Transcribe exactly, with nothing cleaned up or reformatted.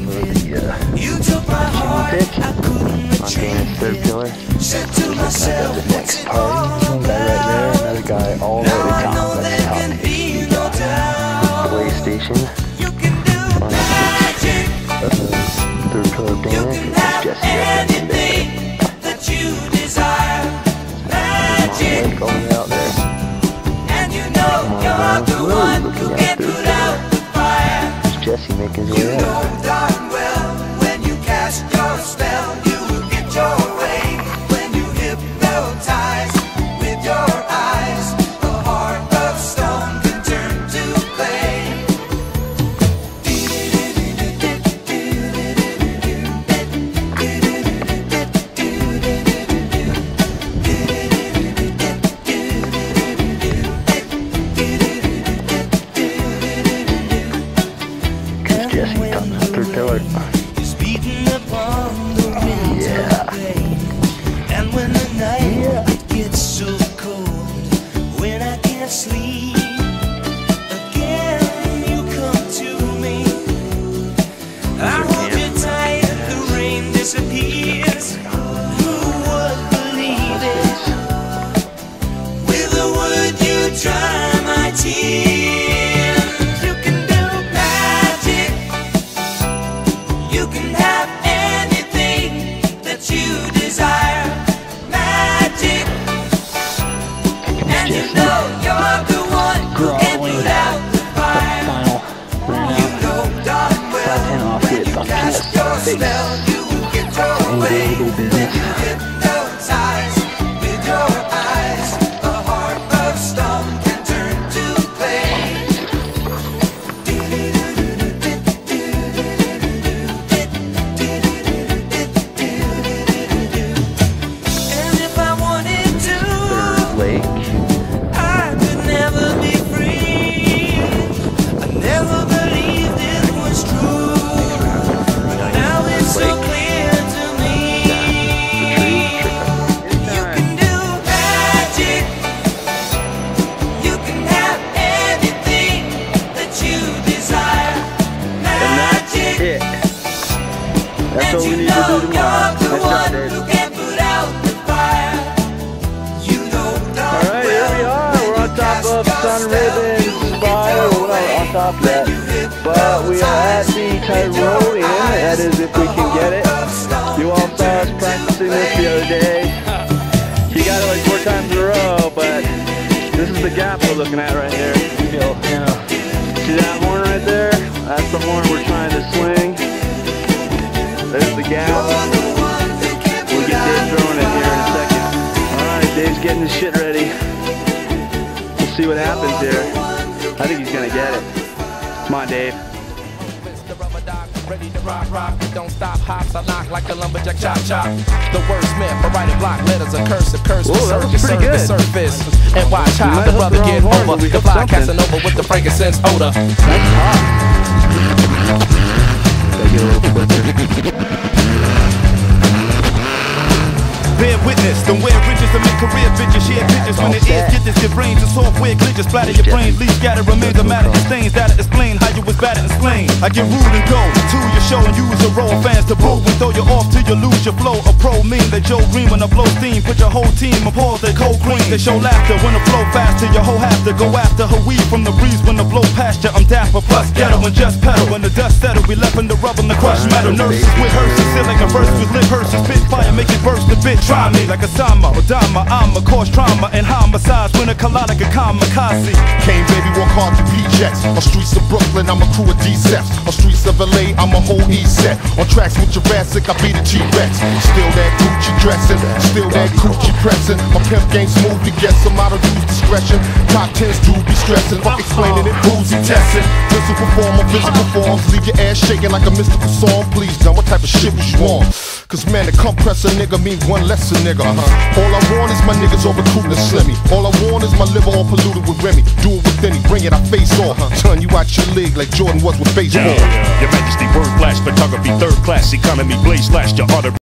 the uh, pick on Conness third pillar. There's a guy at the next party. One guy right there, another guy all the way to the top. That's the top pick. The way station. That's the third pillar banner. It's Jesse up in there. There's my leg going out there. Uh, whoa, looking at third pillar. There's Jesse making his way out. Third pillar. Yeah. And when the night yeah. it gets so cold, when I can't sleep, again you come to me. I hold you tight, the rain disappears. Who would believe it? With a word you dry my tears. You can have anything that you desire, magic. And you know you're the one who can put out the fire. You know darn well when you cast your spell, you will get your way. When you hypnotize with your eyes, a heart of stone can turn to clay. That's what we need to do tomorrow. Let's try this. Alright, here we are. We're on top of Sun Ribbon Spire. We're not on top of that. But we are at the Tyrone Inn. That is if we can get it. You all saw us practicing this the other day. He got it like four times in a row, but this is the gap we're looking at right here. You know, see that horn right there? That's the horn we're trying to swing. There's the gap. We'll get Dave throwing it here in a second. Alright, Dave's getting his shit ready. We'll see what happens here. I think he's gonna get it. Come on, Dave. Ready to rock, rock, don't stop, hops, I knock like a lumberjack, chop, chop. The wordsmith, I write it block letters, a curse, a curse, Whoa, that was pretty good. Surface. And watch how the brother get over, the fly casting over with the frankincense odor. That's hot. Gotta get a little quicker. Bear witness, don't wear riches to make career bitches, share pictures when it is get this, your brains and software glitches, splatter your brains, leave scatter, remains a matter of stains, that'll explain how you was battered and slain. I get rude and go to your show and use a roll, fans to boo and throw you off till you lose your flow. A pro mean that Joe Green when I blow steam, put your whole team on pause, they cold green, they show laughter when the flow faster, your whole have to go after her weed from the breeze when the blow past you. I'm dapper plus ghetto and just pedal when the dust settle, we left in the rubber and the crushed metal. Nurses with hearses, sit like a verse with lit hearses, spit fire, make it burst a bit. Try me like a Sama, Odama, I'm a cause trauma and homicides when a collide like a kamikaze. Came baby, walk hard to P-Jets. On streets of Brooklyn, I'm a crew of D-Seps. On streets of L A, I'm a whole E-set. On tracks with Jurassic, I be the T-Rex. Still that Gucci dressing, still that Gucci pressing. My pimp game smooth to guess, I'm out of use discretion. Top tens do be stressing, fuck explaining it, who's he testing? Physical form or physical forms, leave your ass shaking like a mystical song. Please, John, what type of shit was you on? Cause man, to come press a nigga mean one less a nigga. Uh-huh. All I want is my niggas all recruiting to slimmy. All I want is my liver all polluted with Remy. Do it with any, bring it, I face off. Uh-huh. Turn you out your league like Jordan was with baseball. Yeah, yeah. Your Majesty, word flash, photography, third class, economy, blaze slash, your honor.